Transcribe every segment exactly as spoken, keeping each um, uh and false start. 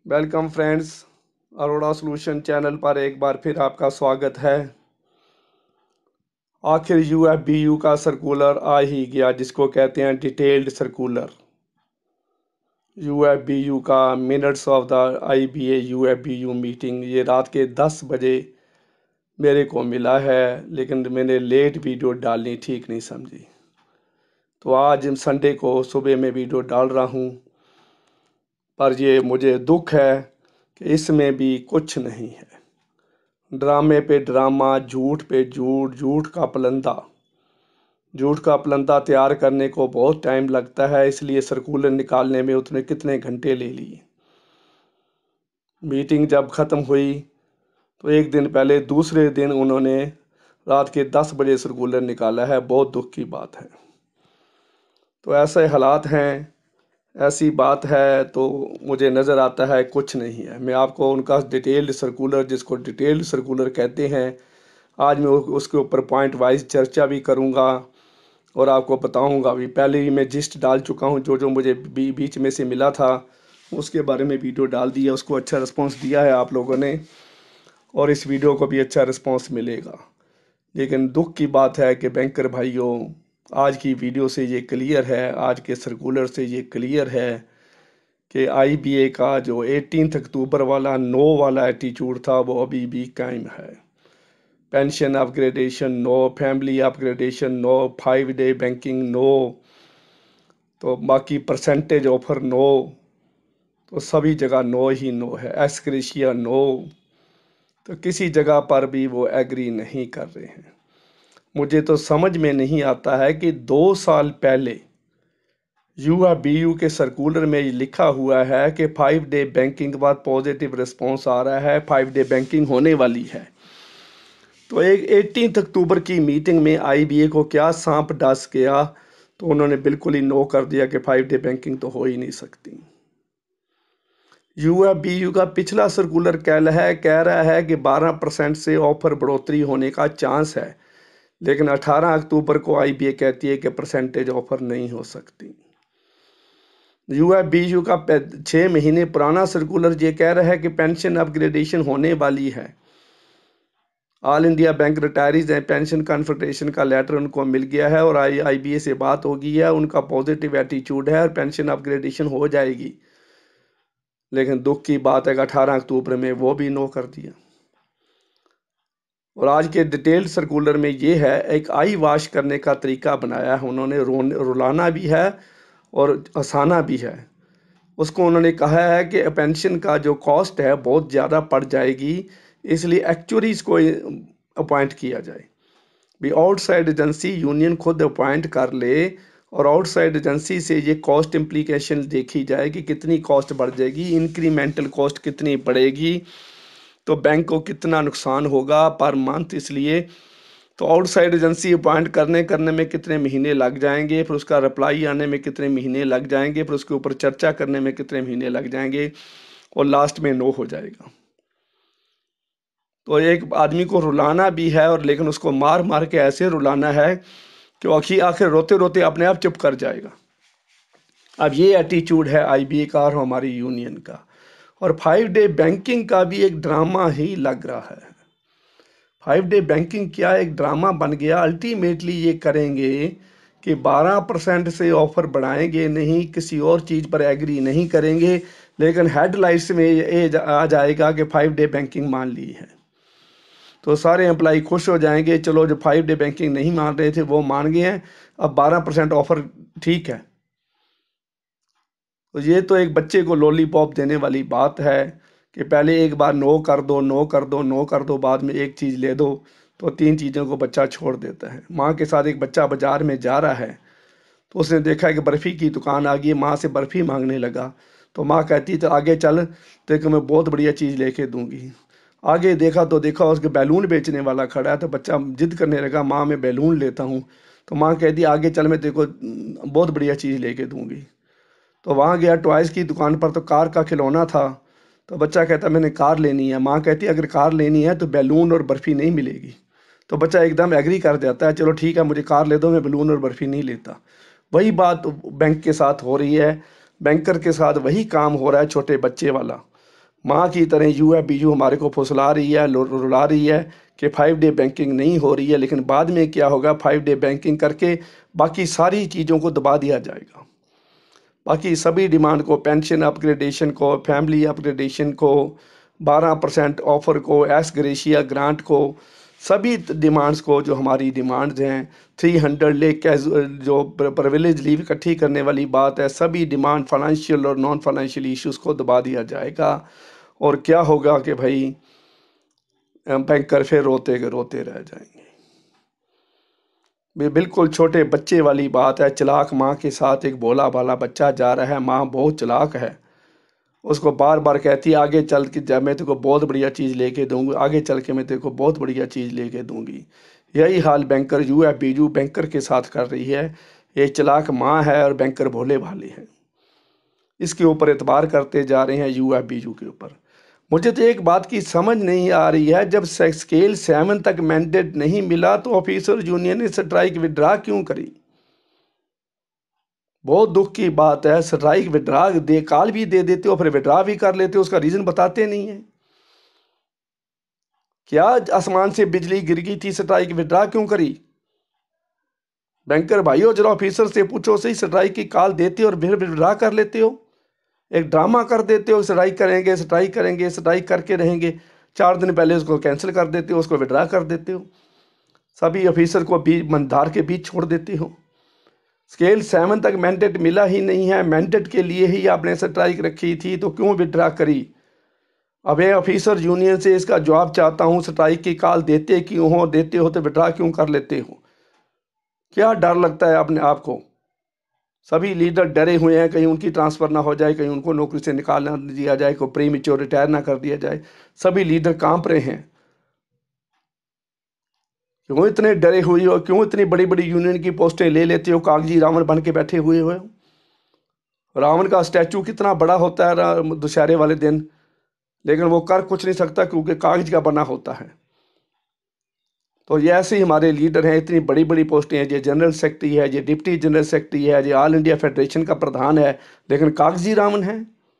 Welcome friends, Arora solution channel पर एक बार फिर आपका स्वागत है। आखिर यू एफ बी यू का सर्कुलर आ ही गया, जिसको कहते हैं detailed circular. U F B U का minutes of the I B A U F B U meeting ये रात के दस बजे मेरे को मिला है, लेकिन मैंने लेट वीडियो डालनी ठीक नहीं समझी, तो आज संडे को सुबह में वीडियो डाल रहा हूँ। पर ये मुझे दुख है कि इसमें भी कुछ नहीं है। ड्रामे पे ड्रामा, झूठ पे झूठ, झूठ का पलंदा झूठ का पलंदा तैयार करने को बहुत टाइम लगता है, इसलिए सर्कुलर निकालने में उतने कितने घंटे ले लिए। मीटिंग जब ख़त्म हुई तो एक दिन पहले दूसरे दिन उन्होंने रात के दस बजे सर्कुलर निकाला है। बहुत दुख की बात है। तो ऐसे हालात हैं, ऐसी बात है, तो मुझे नज़र आता है कुछ नहीं है। मैं आपको उनका डिटेल्ड सर्कुलर, जिसको डिटेल्ड सर्कुलर कहते हैं, आज मैं उसके ऊपर पॉइंट वाइज चर्चा भी करूंगा और आपको बताऊंगा भी। पहले ही मैं जिस्ट डाल चुका हूं, जो जो मुझे बी, बीच में से मिला था उसके बारे में वीडियो डाल दिया। उसको अच्छा रिस्पांस दिया है आप लोगों ने, और इस वीडियो को भी अच्छा रिस्पांस मिलेगा। लेकिन दुख की बात है कि बैंकर भाइयों, आज की वीडियो से ये क्लियर है, आज के सर्कुलर से ये क्लियर है कि आई बी ए का जो अठारह अक्टूबर वाला नो वाला एटीट्यूड था वो अभी भी कायम है। Pension upgradation no, family upgradation no, five day banking no, तो बाकी परसेंटेज ऑफर नो, तो सभी जगह नो ही नो है। एस्क्रेशिया नो, तो किसी जगह पर भी वो एग्री नहीं कर रहे हैं। मुझे तो समझ में नहीं आता है कि दो साल पहले यू एफ बी यू के सर्कुलर में लिखा हुआ है कि फाइव डे बैंकिंग के बाद पॉजिटिव रिस्पॉन्स आ रहा है, फाइव डे बैंकिंग होने वाली है। तो एक अठारह अक्टूबर की मीटिंग में आई बी ए को क्या सांप डस गया, तो उन्होंने बिल्कुल ही नो कर दिया कि फाइव डे बैंकिंग तो हो ही नहीं सकती। यू एफ बी यू का पिछला सर्कुलर कह है कह रहा है कि बारह परसेंट से ऑफर बढ़ोतरी होने का चांस है, लेकिन अठारह अक्टूबर को आई बी ए कहती है कि परसेंटेज ऑफर नहीं हो सकती। यू एफ बी यू का छः महीने पुराना सर्कुलर ये कह रहा है कि पेंशन अपग्रेडेशन होने वाली है। All India bank retirees and pension confederation का लेटर उनको मिल गया है और आई आई बी ए से बात हो गई है। उनका पॉजिटिव एटीट्यूड है और पेंशन अपग्रेडेशन हो जाएगी। लेकिन दुख की बात है कि अठारह अक्टूबर में वो भी नो कर दिया। और आज के डिटेल्ड सर्कुलर में ये है, एक आई वॉश करने का तरीका बनाया है उन्होंने। रुलाना भी है और हंसाना भी है। उसको उन्होंने कहा है कि पेंशन का जो कॉस्ट है बहुत ज़्यादा पड़ जाएगी, इसलिए एक्चुअरीज को अपॉइंट किया जाए। भी आउटसाइड एजेंसी यूनियन खुद अपॉइंट कर ले और आउटसाइड एजेंसी से ये कॉस्ट इम्प्लीकेशन देखी जाए कि कितनी कॉस्ट बढ़ जाएगी, इंक्रीमेंटल कॉस्ट कितनी बढ़ेगी, तो बैंक को कितना नुकसान होगा पर मंथ। इसलिए तो आउटसाइड एजेंसी अपॉइंट करने करने में कितने महीने लग जाएंगे, फिर उसका रिप्लाई आने में कितने महीने लग जाएंगे, फिर उसके ऊपर चर्चा करने में कितने महीने लग जाएंगे, और लास्ट में नो हो जाएगा। तो एक आदमी को रुलाना भी है, और लेकिन उसको मार मार के ऐसे रुलाना है कि आखिर आखिर रोते रोते अपने आप चुप कर जाएगा। अब ये एटीट्यूड है आई बी ए का और हमारी यूनियन का। और फाइव डे बैंकिंग का भी एक ड्रामा ही लग रहा है। फाइव डे बैंकिंग क्या एक ड्रामा बन गया। अल्टीमेटली ये करेंगे कि बारह परसेंट से ऑफर बढ़ाएंगे नहीं, किसी और चीज़ पर एग्री नहीं करेंगे, लेकिन हेडलाइंस में ये आ जाएगा कि फाइव डे बैंकिंग मान ली है। तो सारे एम्प्लाई खुश हो जाएंगे, चलो जो फाइव डे बैंकिंग नहीं मान रहे थे वो मान गए हैं, अब बारह परसेंट ऑफर ठीक है। तो ये तो एक बच्चे को लॉलीपॉप देने वाली बात है कि पहले एक बार नो कर दो, नो कर दो, नो कर दो, बाद में एक चीज़ ले दो, तो तीन चीज़ों को बच्चा छोड़ देता है। माँ के साथ एक बच्चा बाजार में जा रहा है, तो उसने देखा कि बर्फ़ी की दुकान आ गई, माँ से बर्फ़ी मांगने लगा। तो माँ कहती तो आगे चल, देखो मैं बहुत बढ़िया चीज़ लेके दूंगी। आगे देखा तो देखा उसके बैलून बेचने वाला खड़ा है, तो बच्चा जिद करने लगा, माँ मैं बैलून लेता हूँ। तो माँ कहती आगे चल, मैं देखो बहुत बढ़िया चीज़ लेके दूंगी। तो वहाँ गया टॉयज़ की दुकान पर, तो कार का खिलौना था। तो बच्चा कहता मैंने कार लेनी है। माँ कहती अगर कार लेनी है तो बैलून और बर्फ़ी नहीं मिलेगी। तो बच्चा एकदम एग्री कर जाता है, चलो ठीक है मुझे कार ले दो, मैं बैलून और बर्फ़ी नहीं लेता। वही बात बैंक के साथ हो रही है, बैंकर के साथ वही काम हो रहा है, छोटे बच्चे वाला। माँ की तरह यू एफ बी यू हमारे को फुसला रही है, रुला रही है कि फाइव डे बैंकिंग नहीं हो रही है, लेकिन बाद में क्या होगा, फाइव डे बैंकिंग करके बाकी सारी चीज़ों को दबा दिया जाएगा। बाकी सभी डिमांड को, पेंशन अपग्रेडेशन को, फैमिली अपग्रेडेशन को, बारह परसेंट ऑफर को, एस ग्रेशिया ग्रांट को, सभी डिमांड्स को, जो हमारी डिमांड्स हैं, थ्री हंड्रेड ले जो प्रिविलेज लीव इकट्ठी करने वाली बात है, सभी डिमांड फाइनेंशियल और नॉन फाइनेंशियल इश्यूज़ को दबा दिया जाएगा। और क्या होगा कि भाई बैंकर फिर रोते के रोते रह जाएंगे। ये बिल्कुल छोटे बच्चे वाली बात है। चलाक माँ के साथ एक भोला भाला बच्चा जा रहा है, माँ बहुत चलाक है, उसको बार बार कहती है आगे चल के जब मैं तेरे को बहुत बढ़िया चीज़ लेके दूंगी, आगे चल के मैं तेरे को बहुत बढ़िया चीज़ लेके दूंगी। यही हाल banker U F B U banker के साथ कर रही है। ये चलाक माँ है और बैंकर भोले भाले हैं, इसके ऊपर एतबार करते जा रहे हैं यू एफ बी यू के ऊपर। मुझे तो एक बात की समझ नहीं आ रही है, जब स्केल सेवन तक मैंडेट नहीं मिला तो ऑफिसर यूनियन ने स्ट्राइक विड्रा क्यों करी? बहुत दुख की बात है। स्ट्राइक विड्रा दे काल भी दे देते हो, फिर विड्रा भी कर लेते हो, उसका रीजन बताते नहीं है। क्या आसमान से बिजली गिर गई थी? स्ट्राइक विड्रा क्यों करी? बैंकर भाइयों जरा ऑफिसर से पूछो सही, स्ट्राइक की कॉल देते हो और फिर विड्रा कर लेते हो, एक ड्रामा कर देते हो, स्ट्राइक करेंगे स्ट्राइक करेंगे स्ट्राइक करके रहेंगे, चार दिन पहले उसको कैंसिल कर देते हो, उसको विड्रा कर देते हो, सभी ऑफिसर को बीच मंदार के बीच छोड़ देते हो। स्केल सेवन तक मैंडेट मिला ही नहीं है, मैंडेट के लिए ही आपने स्ट्राइक रखी थी, तो क्यों विड्रा करी? अब ये ऑफिसर यूनियन से इसका जवाब चाहता हूँ, स्ट्राइक की कॉल देते क्यों हो? देते हो तो विड्रा क्यों कर लेते हो? क्या डर लगता है अपने आप को? सभी लीडर डरे हुए हैं कहीं उनकी ट्रांसफ़र ना हो जाए, कहीं उनको नौकरी से निकाल ना दिया जाए, को प्री मेच्योर रिटायर ना कर दिया जाए। सभी लीडर कांप रहे हैं। क्यों इतने डरे हुए हो? क्यों इतनी बड़ी बड़ी यूनियन की पोस्टें ले लेते हो? कागजी रावण बन के बैठे हुए हो। रावण का स्टैचू कितना बड़ा होता है दशहरे वाले दिन, लेकिन वो कर कुछ नहीं सकता क्योंकि कागज का बना होता है। तो ये ऐसे ही हमारे लीडर हैं, इतनी बड़ी बड़ी पोस्टें हैं, ये जनरल सेक्रेटरी है, ये डिप्टी जनरल सेक्रेटरी है, ये ऑल इंडिया फेडरेशन का प्रधान है, लेकिन कागजी रावण है।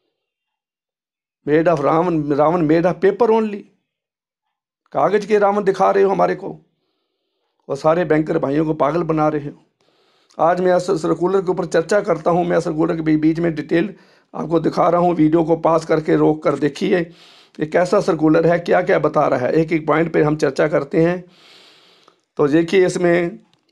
Made of Ravan, Ravan made of paper only, कागज के रावण दिखा रहे हो हमारे को, और सारे बैंकर भाइयों को पागल बना रहे हो। आज मैं सर्कुलर के ऊपर चर्चा करता हूँ, मैं सर्कुलर के बीच में डिटेल आपको दिखा रहा हूँ, वीडियो को पास करके रोक कर देखिए ये कैसा सर्कुलर है, क्या क्या बता रहा है। एक एक पॉइंट पे हम चर्चा करते हैं। तो देखिए इसमें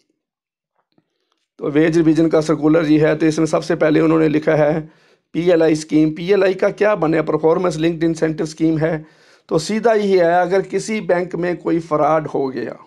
तो वेज रिवीजन का सर्कुलर जी है, तो इसमें सबसे पहले उन्होंने लिखा है पीएलआई स्कीम। पीएलआई का क्या बने? परफॉर्मेंस लिंक्ड इंसेंटिव स्कीम है। तो सीधा ही है, अगर किसी बैंक में कोई फ्रॉड हो गया,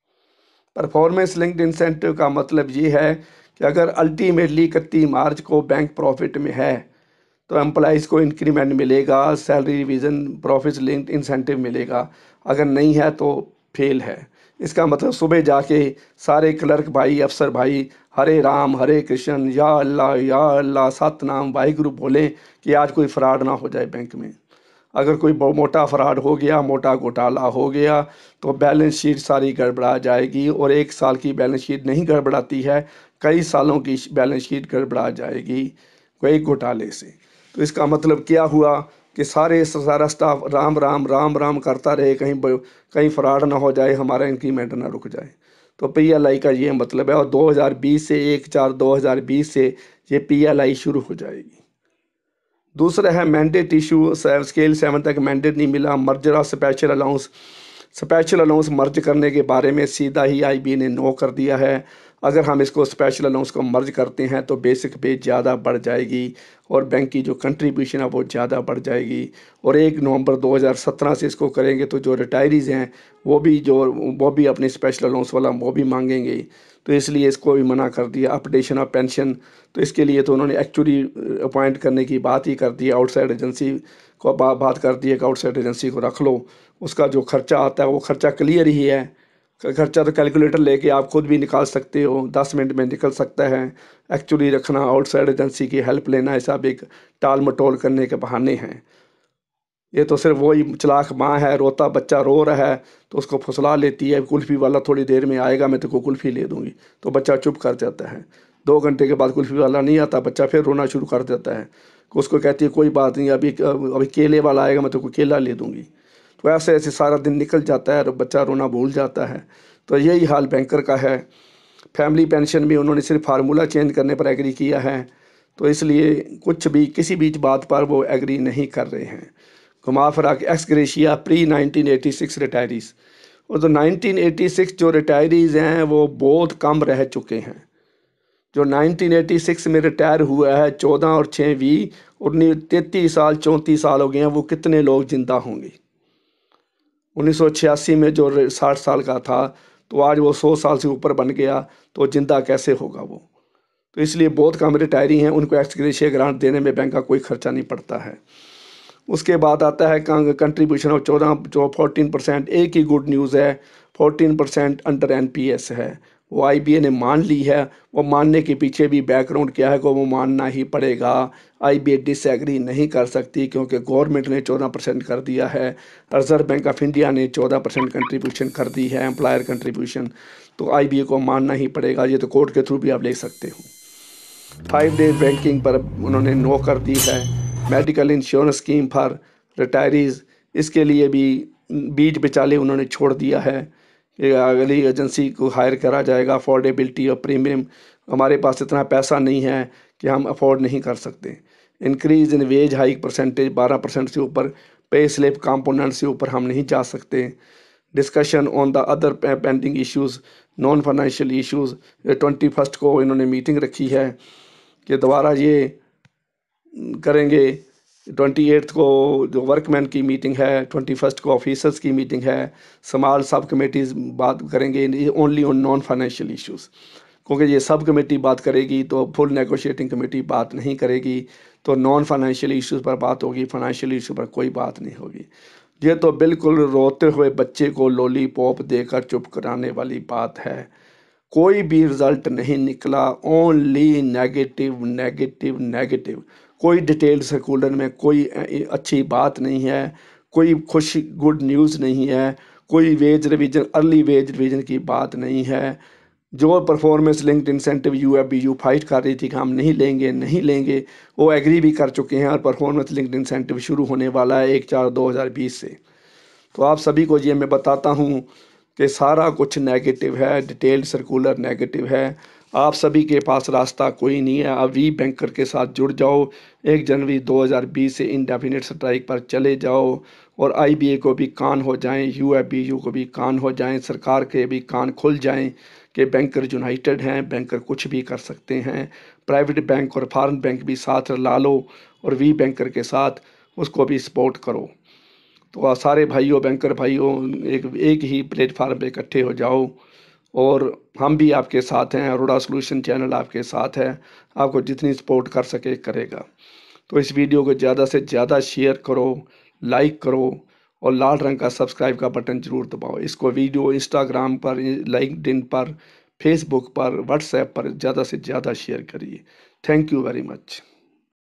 परफॉर्मेंस लिंक्ड इंसेंटिव का मतलब ये है कि अगर अल्टीमेटली इकतीस मार्च को बैंक प्रॉफिट में है तो एम्प्लॉइज़ को इंक्रीमेंट मिलेगा, salary revision profit linked incentive मिलेगा, अगर नहीं है तो फेल है। इसका मतलब सुबह जाके सारे क्लर्क भाई, अफसर भाई हरे राम हरे कृष्ण या अल्लाह या अल्लाह सतनाम वाहिगुरु बोलें कि आज कोई फ्रॉड ना हो जाए बैंक में। अगर कोई मोटा फ्रॉड हो गया, मोटा घोटाला हो गया, तो बैलेंस शीट सारी गड़बड़ा जाएगी, और एक साल की बैलेंस शीट नहीं गड़बड़ाती है, कई सालों की बैलेंस शीट गड़बड़ा जाएगी कोई घोटाले से। तो इसका मतलब क्या हुआ कि सारे सारा स्टाफ राम राम राम राम करता रहे, कहीं कहीं फ्रॉड ना हो जाए, हमारा इंक्रीमेंट ना रुक जाए। तो पीएलआई का ये मतलब है, और दो हज़ार बीस से एक चार दो हज़ार बीस से ये पीएलआई शुरू हो जाएगी। दूसरा है मैंडेट इशू, स्केल सेवन तक मैंडेट नहीं मिला, merger of special allowance, special allowance merge करने के बारे में सीधा ही आईबी ने नो कर दिया है। अगर हम इसको स्पेशल अलाउंस को मर्ज करते हैं तो बेसिक पे ज़्यादा बढ़ जाएगी और बैंक की जो कंट्रीब्यूशन है वो ज़्यादा बढ़ जाएगी, और एक नवंबर दो हज़ार सत्रह से इसको करेंगे तो जो रिटायरीज़ हैं वो भी जो वो भी अपनी स्पेशल अलाउंस वाला वो भी मांगेंगे, तो इसलिए इसको भी मना कर दिया। अपडेशन ऑफ पेंशन, तो इसके लिए तो उन्होंने एक्चुअली अपॉइंट करने की बात ही कर दी, आउटसाइड एजेंसी को बा, बात कर दी है कि आउटसाइड एजेंसी को रख लो, उसका जो खर्चा आता है वो खर्चा क्लियर ही है। खर्चा तो कैलकुलेटर लेके आप खुद भी निकाल सकते हो, दस मिनट में निकल सकता है। एक्चुअली रखना, आउटसाइड एजेंसी की हेल्प लेना, ये सब एक टाल मटोल करने के बहाने हैं। ये तो सिर्फ वही चलाक माँ है, रोता बच्चा रो रहा है तो उसको फुसला लेती है, कुल्फ़ी वाला थोड़ी देर में आएगा मैं तेको कुल्फ़ी ले दूँगी, तो बच्चा चुप कर जाता है। दो घंटे के बाद कुल्फ़ी वाला नहीं आता, बच्चा फिर रोना शुरू कर देता है। उसको कहती है कोई बात नहीं, अभी अभी केले वाला आएगा, मैं तो केला ले दूंगी। तो ऐसे ऐसे सारा दिन निकल जाता है और बच्चा रोना भूल जाता है। तो यही हाल बैंकर का है। फैमिली पेंशन भी उन्होंने सिर्फ फार्मूला चेंज करने पर एग्री किया है, तो इसलिए कुछ भी किसी भी बात पर वो एग्री नहीं कर रहे हैं। घुमा फिरा के ex gratia pre nineteen eighty six retirees, और तो नाइनटीन एटी सिक्स जो रिटायरीज हैं वो बहुत कम रह चुके हैं। जो नाइनटीन एटी सिक्स में रिटायर हुआ है चौदह और छः भी उन्नीस तैंतीस साल चौंतीस साल हो गए हैं, वो कितने लोग जिंदा होंगे। उन्नीस सौ छियासी में जो साठ साल का था तो आज वो सौ साल से ऊपर बन गया, तो जिंदा कैसे होगा वो। तो इसलिए बहुत कम रिटायरी हैं, उनको एक्स ग्रेशिया ग्रांट देने में बैंक का कोई खर्चा नहीं पड़ता है। उसके बाद आता है कंट्रीब्यूशन ऑफ चौदह जो फोर्टीन परसेंट। एक ही गुड न्यूज़ है, fourteen percent under N P S है, वो आई बी ए ने मान ली है। वो मानने के पीछे भी बैकग्राउंड क्या है को वो मानना ही पड़ेगा। आई बी ए डिसएग्री नहीं कर सकती क्योंकि गवर्नमेंट ने चौदह परसेंट कर दिया है, रिजर्व बैंक ऑफ इंडिया ने चौदह परसेंट कंट्रीब्यूशन कर दी है, एम्प्लॉयर कंट्रीब्यूशन, तो आई बी ए को मानना ही पड़ेगा। ये तो कोर्ट के थ्रू भी आप ले सकते हो। फाइव डे बैंकिंग पर उन्होंने नो कर दी है। Medical insurance scheme for retirees, इसके लिए भी बीच बिचाले उन्होंने छोड़ दिया है कि अगली एजेंसी को हायर करा जाएगा। अफोर्डेबिलिटी और प्रीमियम, हमारे पास इतना पैसा नहीं है कि हम अफोर्ड नहीं कर सकते। Increase in wage hike percentage, बारह परसेंट से ऊपर पे स्लिप कंपोनेंट से ऊपर हम नहीं जा सकते। Discussion on the other pending issues, non financial issues, twenty first को इन्होंने मीटिंग रखी है कि दोबारा ये करेंगे। ट्वेंटी एट्थ को जो वर्कमैन की मीटिंग है, ट्वेंटी फर्स्ट को ऑफिसर्स की मीटिंग है। स्मॉल सब कमेटीज़ बात करेंगे only on non financial issues, क्योंकि ये सब कमेटी बात करेगी तो फुल नेगोशिएटिंग कमेटी बात नहीं करेगी, तो नॉन फाइनेंशियल इश्यूज़ पर बात होगी, फाइनेंशियल इशू पर कोई बात नहीं होगी। ये तो बिल्कुल रोते हुए बच्चे को लॉलीपॉप देकर चुप कराने वाली बात है। कोई भी रिजल्ट नहीं निकला, ओनली नेगेटिव नेगेटिव नेगेटिव। कोई डिटेल सर्कुलर में कोई अच्छी बात नहीं है, कोई खुश गुड न्यूज़ नहीं है, कोई wage revision early wage revision की बात नहीं है। जो performance linked incentive U F B U fight कर रही थी कि हम नहीं लेंगे नहीं लेंगे, वो एग्री भी कर चुके हैं और परफॉर्मेंस लिंक्ड इंसेंटिव शुरू होने वाला है एक चार दो हज़ार बीस से। तो आप सभी को ये मैं बताता हूँ कि सारा कुछ नेगेटिव है, डिटेल्ड सर्कुलर नेगेटिव है। आप सभी के पास रास्ता कोई नहीं है। अब वी बैंकर के साथ जुड़ जाओ, एक जनवरी दो हज़ार बीस से इंडेफिनिट स्ट्राइक पर चले जाओ और आई बी ए को भी कान हो जाएं, यू एफ बी यू को भी कान हो जाएं, सरकार के भी कान खुल जाएं कि बैंकर यूनाइटेड हैं, बैंकर कुछ भी कर सकते हैं। प्राइवेट बैंक और फॉरेन बैंक भी साथ ला लो और वी बैंकर के साथ उसको भी सपोर्ट करो। तो सारे भाइयों बैंकर भाइयों एक एक ही प्लेटफार्म पे इकट्ठे हो जाओ और हम भी आपके साथ हैं। अरोड़ा सॉल्यूशन चैनल आपके साथ है, आपको जितनी सपोर्ट कर सके करेगा। तो इस वीडियो को ज़्यादा से ज़्यादा शेयर करो, लाइक करो और लाल रंग का सब्सक्राइब का बटन ज़रूर दबाओ। इसको वीडियो इंस्टाग्राम पर, लिंक्डइन पर, फेसबुक पर, व्हाट्सएप पर ज़्यादा से ज़्यादा शेयर करिए। Thank you very much.